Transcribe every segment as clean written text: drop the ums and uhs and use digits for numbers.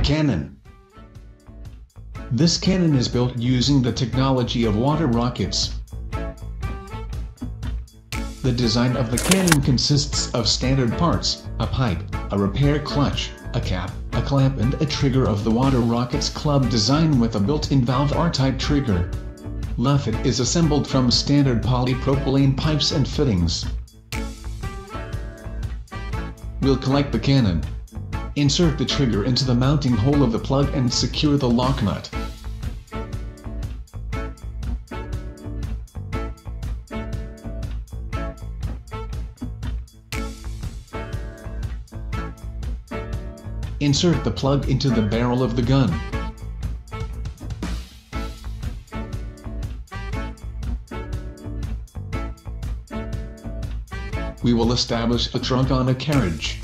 Cannon. This cannon is built using the technology of water rockets. The design of the cannon consists of standard parts: a pipe, a repair clutch, a cap, a clamp and a trigger of the water rocket's club design with a built-in valve R-type trigger. Laffit is assembled from standard polypropylene pipes and fittings. We'll collect the cannon. Insert the trigger into the mounting hole of the plug and secure the lock nut. Insert the plug into the barrel of the gun. We will establish a trunk on a carriage.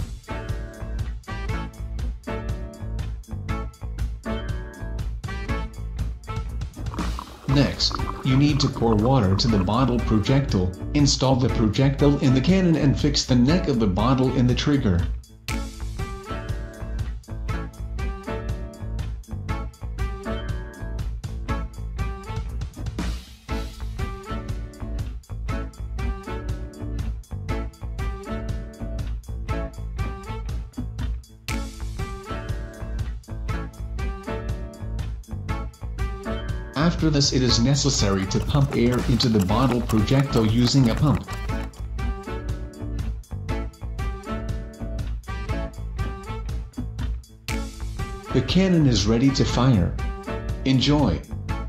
Next, you need to pour water to the bottle projectile, install the projectile in the cannon and fix the neck of the bottle in the trigger. After this, it is necessary to pump air into the bottle projectile using a pump. The cannon is ready to fire. Enjoy!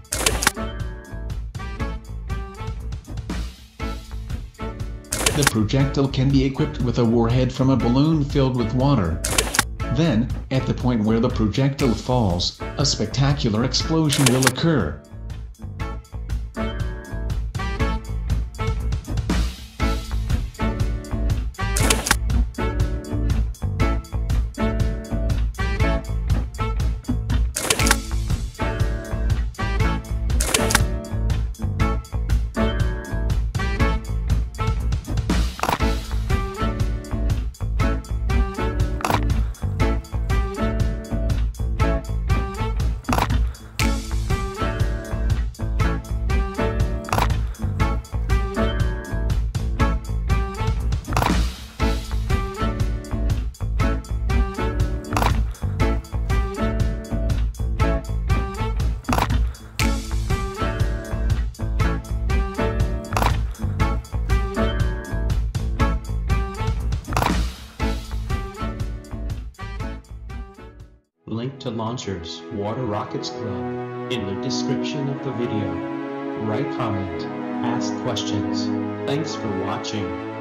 The projectile can be equipped with a warhead from a balloon filled with water. Then, at the point where the projectile falls, a spectacular explosion will occur. Link to Launchers Water Rockets Club in the description of the video. Write comment, ask questions. Thanks for watching.